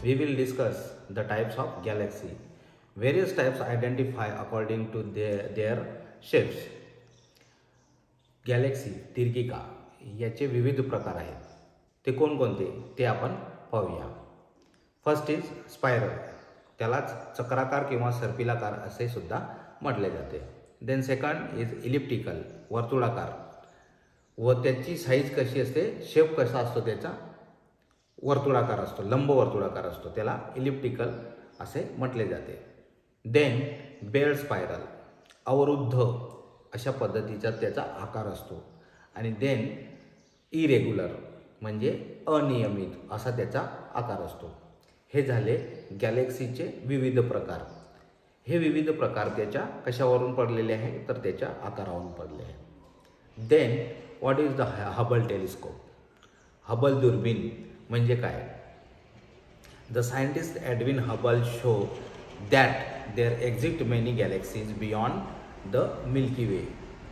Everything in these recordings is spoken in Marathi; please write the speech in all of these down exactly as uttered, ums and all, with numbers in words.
we will discuss the types of galaxy. Various types identify according to their, their shapes. Galaxy दीर्घिका याचे विविध प्रकार आहेत. ते कोणकोणते ते आपण पाहूया. फर्स्ट इज स्पायरल, त्यालाच चक्राकार किंवा सर्पिलाकार असे सुद्धा म्हटले जाते. देन सेकंड इज इलिप्टिकल, वर्तुळाकार, व त्याची साईज कशी असते, शेप कसा असतो त्याचा, वर्तुळाकार असतो, लंब वर्तुळाकार असतो, त्याला इलिप्टिकल असे म्हटले जाते. देन बेल स्पायरल, अवरुद्ध अशा पद्धतीचा त्याचा आकार असतो. आणि देन इरेग्युलर म्हणजे अनियमित असा त्याचा आकार असतो. हे झाले गॅलेक्सीचे विविध प्रकार. हे विविध प्रकार त्याच्या कशावरून पडलेले आहे तर त्याच्या आकारावरून पडले आहे. Then what is the Hubble telescope. Hubble दुर्बीण म्हणजे काय. The scientist Edwin Hubble show that there exist many galaxies beyond the Milky Way.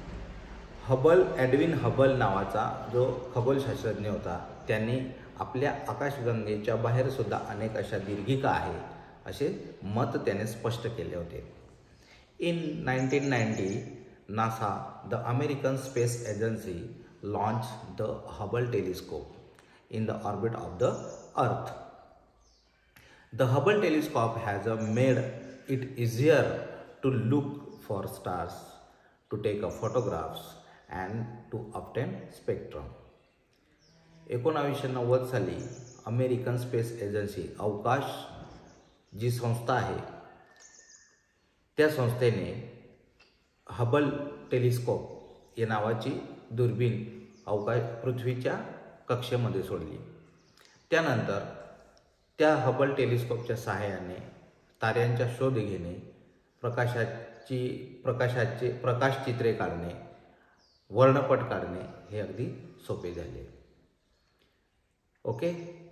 Hubble Edwin Hubble नावाचा जो खगोलशास्त्रज्ञ होता त्यांनी आपल्या आकाशगंगेच्या बाहेर सुद्धा अनेक अशा दीर्घिका आहे असे मत त्याने स्पष्ट केले होते. In nineteen ninety NASA the American space agency launch the Hubble telescope in the orbit of the earth. The Hubble telescope has a made it easier to look for stars, to take a photographs and to obtain spectrum. एकोणावीसशे नव्वद साली अमेरिकन स्पेस एजन्सी अवकाश जी संस्था आहे त्या संस्थेने हबल टेलिस्कोप या नावाची दुर्बीण अवकाश पृथ्वीच्या कक्षेमध्ये सोडली. त्यानंतर त्या हबल टेलिस्कोपच्या सहाय्याने ताऱ्यांचा शोध घेणे, प्रकाशाची प्रकाशाचे प्रकाशचित्रे काढणे, वर्णपट काढणे हे अगदी सोपे झाले. ओके.